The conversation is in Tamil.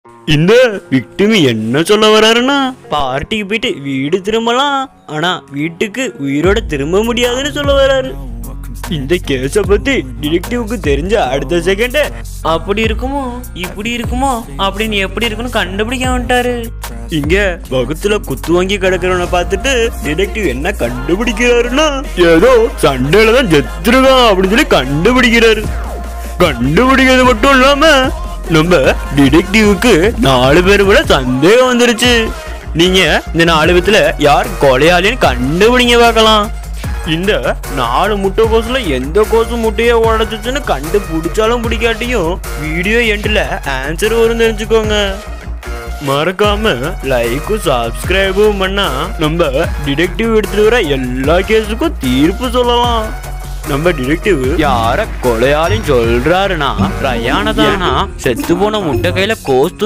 இந்த விக்டிம் என்ன சொல்ல வராருன்னா, பார்ட்டிக்கு போயிட்டு வீடு திரும்பலாம், ஆனா வீட்டுக்கு உயிரோட திரும்ப முடியாதுன்னு சொல்ல வராரு. இந்த கேஸ பத்தி டிடெக்டிவ்க்கு தெரிஞ்ச அடுத்த செகண்ட் அப்படி இருக்குமோ இப்படி இருக்குமோ அப்படின்னு எப்படி இருக்குன்னு கண்டுபிடிக்க வந்துட்டாரு. இங்க பக்கத்துல குத்து வாங்கி கிடக்கிறவனை பார்த்துட்டு டிடெக்டிவ் என்ன கண்டுபிடிக்கிறாருன்னா, ஏதோ சண்டையில தான் செத்துருக்கான் அப்படின்னு சொல்லி கண்டுபிடிக்கிறாரு. கண்டுபிடிக்கிறது மட்டும் இல்லாம நம்ம டிடெக்டிவ்க்கு 4 பேர் கூட சந்தேகம் வந்துருச்சு. நீங்க இந்த 4 பேத்துல யார் கொலையாளின்னு கண்டுபிடிங்க பார்க்கலாம். இந்த 4 முட்டை கோஸ்ல எந்த கோசு முட்டையை உடைச்சிச்சுன்னு கண்டுபிடிச்சாலும் பிடிக்காட்டியும் வீடியோ எண்ட்ல ஆன்சர் வரும் தெரிஞ்சுக்கோங்க. மறக்காம லைக்கும் சப்ஸ்கிரைபும் பண்ணா நம்ம டிடெக்டிவ் எடுத்துட்டு வர எல்லா கேஸுக்கும் தீர்ப்பு சொல்லலாம். நம்ம டிடெக்டிவ் யார கொலையாளின்னு சொல்றாருன்னா ரயானதானா செத்து போன முட்டை கையில கோஸ்து